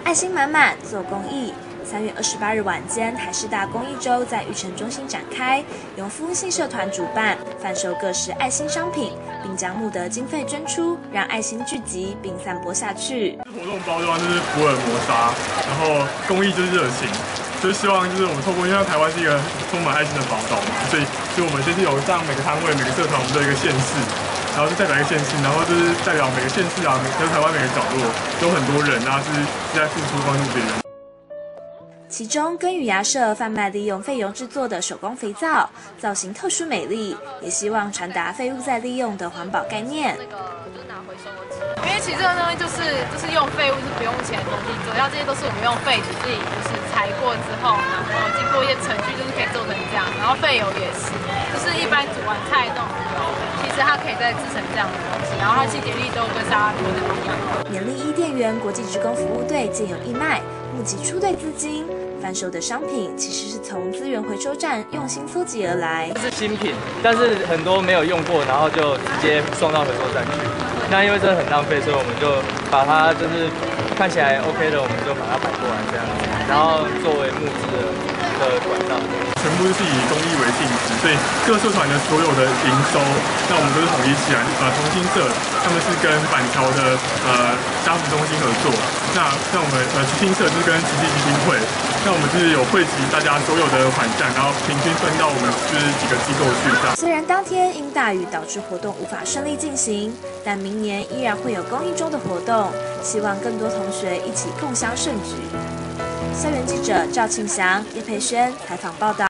爱心满满做公益。3月28日晚间，台师大公益周在育成中心展开，由服务性社团主办，贩售各式爱心商品，并将募得经费捐出，让爱心聚集并散播下去。 活动包装就是福尔摩沙，然后公益就是热情，就是希望就是我们透过，因为台湾是一个充满爱心的宝岛嘛，所以我们就是有让每个摊位、每个社团，我们都有一个县市。然后就代表一个县市，然后就是代表每个县市啊，台湾每个角落有很多人啊，是在付出帮助别人。 其中，根与芽社贩卖利用废油制作的手工肥皂，造型特殊美丽，也希望传达废物再利用的环保概念。 就是拿回收的纸，因为其实这个东西就是用废物是不用钱的东西，主要这些都是我们用废纸自己就是裁过之后，然后经过一些程序，就是可以做成这样。然后废油也是，就是一般煮完菜那种油，其实它可以再制成这样的东西，然后它清洁力都跟沙拉油的一样。 勉励伊甸园国际职工服务队建有义卖，募集出队资金。贩售的商品其实是从资源回收站用心搜集而来， 这是新品，但是很多没有用过，然后就直接送到回收站去。那因为这很浪费，所以我们就把它就是看起来 OK 的，我们就把它摆过来这样子，然后作为募资的管道。 全部是以公益为性质，所以各社团的所有的营收，那我们都是统一起来。同心社他们是跟板桥的家福中心合作，那我们慈心社就是跟慈济基金会，那我们就是有汇集大家所有的款项，然后平均分到我们就是几个机构去。 虽然当天因大雨导致活动无法顺利进行，但明年依然会有公益周的活动，希望更多同学一起共襄盛举。校园记者赵庆祥、叶佩轩采访报道。